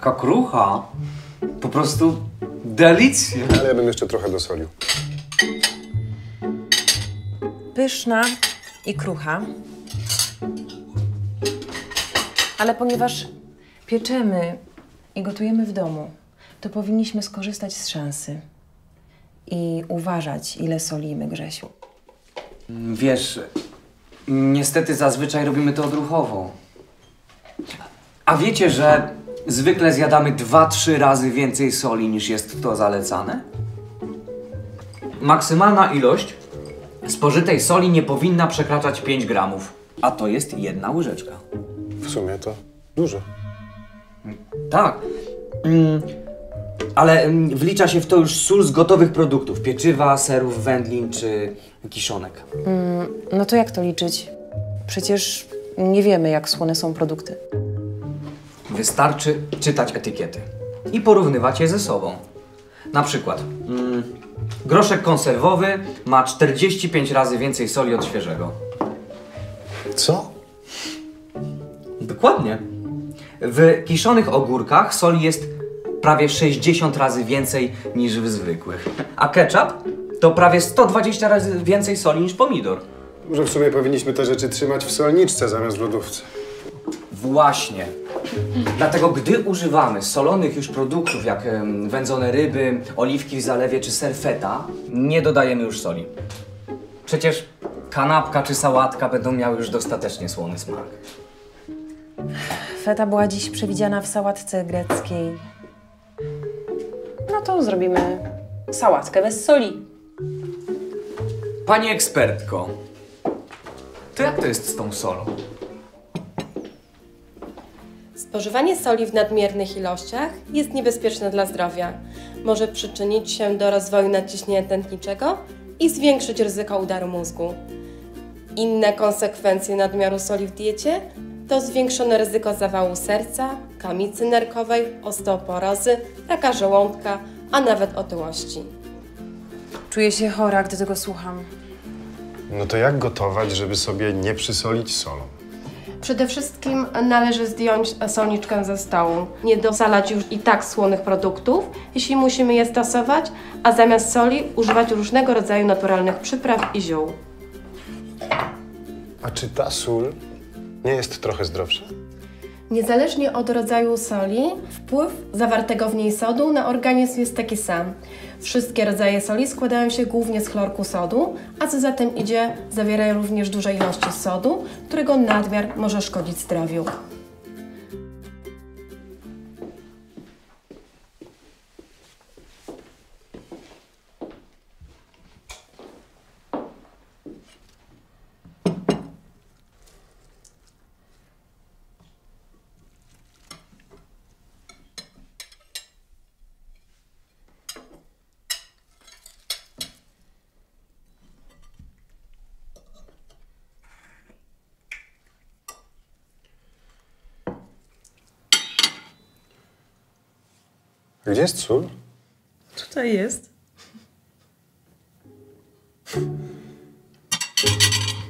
Taka krucha. Po prostu delicja. Ale ja bym jeszcze trochę dosolił. Pyszna i krucha. Ale ponieważ pieczemy i gotujemy w domu, to powinniśmy skorzystać z szansy i uważać, ile solimy, Grzesiu. Wiesz, niestety zazwyczaj robimy to odruchowo. A wiecie, że zwykle zjadamy 2-3 razy więcej soli niż jest to zalecane? Maksymalna ilość spożytej soli nie powinna przekraczać 5 gramów, a to jest 1 łyżeczka. W sumie to dużo. Tak, ale wlicza się w to już sól z gotowych produktów, pieczywa, serów, wędlin czy kiszonek. No to jak to liczyć? Przecież nie wiemy, jak słone są produkty. Wystarczy czytać etykiety i porównywać je ze sobą. Na przykład groszek konserwowy ma 45 razy więcej soli od świeżego. Co? Dokładnie. W kiszonych ogórkach soli jest prawie 60 razy więcej niż w zwykłych. A ketchup to prawie 120 razy więcej soli niż pomidor. Może w sumie powinniśmy te rzeczy trzymać w solniczce zamiast w lodówce. Właśnie. Dlatego gdy używamy solonych już produktów, jak wędzone ryby, oliwki w zalewie czy ser feta, nie dodajemy już soli. Przecież kanapka czy sałatka będą miały już dostatecznie słony smak. Feta była dziś przewidziana w sałatce greckiej. No to zrobimy sałatkę bez soli. Pani ekspertko, to jak to jest z tą solą? Spożywanie soli w nadmiernych ilościach jest niebezpieczne dla zdrowia. Może przyczynić się do rozwoju nadciśnienia tętniczego i zwiększyć ryzyko udaru mózgu. Inne konsekwencje nadmiaru soli w diecie to zwiększone ryzyko zawału serca, kamicy nerkowej, osteoporozy, raka żołądka, a nawet otyłości. Czuję się chora, gdy tego słucham. No to jak gotować, żeby sobie nie przysolić solą? Przede wszystkim należy zdjąć solniczkę ze stołu. Nie dosalać już i tak słonych produktów, jeśli musimy je stosować, a zamiast soli używać różnego rodzaju naturalnych przypraw i ziół. A czy ta sól nie jest trochę zdrowsza? Niezależnie od rodzaju soli, wpływ zawartego w niej sodu na organizm jest taki sam. Wszystkie rodzaje soli składają się głównie z chlorku sodu, a co za tym idzie, zawierają również duże ilości sodu, którego nadmiar może szkodzić zdrowiu. Gdzie jest sól? Tutaj jest.